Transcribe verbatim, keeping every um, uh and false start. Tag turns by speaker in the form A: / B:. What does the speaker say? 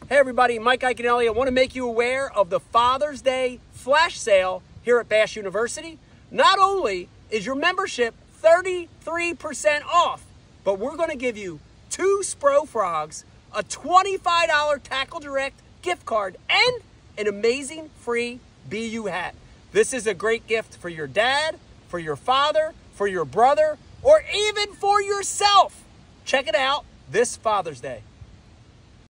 A: Hey everybody, Mike Iaconelli. I want to make you aware of the Father's Day flash sale here at Bash University. Not only is your membership thirty-three percent off, but we're going to give you two Spro Frogs, a twenty-five dollar Tackle Direct gift card, and an amazing free B U hat. This is a great gift for your dad, for your father, for your brother, or even for yourself. Check it out this Father's Day.